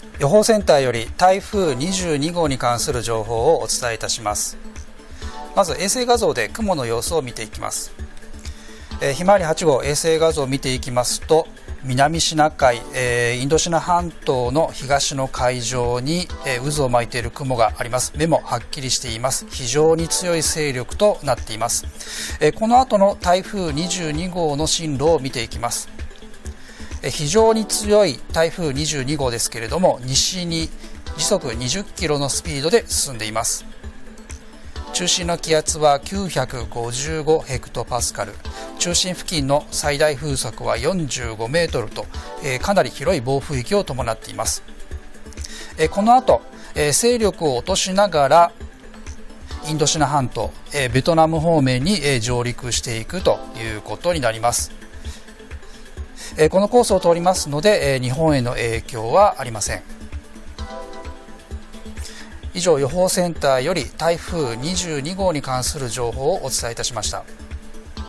予報センターより台風22号に関する情報をお伝えいたします。まず衛星画像で雲の様子を見ていきます。ひまわり8号衛星画像を見ていきますと、南シナ海、インドシナ半島の東の海上に、渦を巻いている雲があります。目もはっきりしています。非常に強い勢力となっています。この後の台風22号の進路を見ていきます。非常に強い台風22号ですけれども、西に時速20キロのスピードで進んでいます。中心の気圧は955ヘクトパスカル、中心付近の最大風速は45メートルと、かなり広い暴風域を伴っています。この後、勢力を落としながらインドシナ半島、ベトナム方面に上陸していくということになります。このコースを通りますので、日本への影響はありません。以上、予報センターより台風22号に関する情報をお伝えいたしました。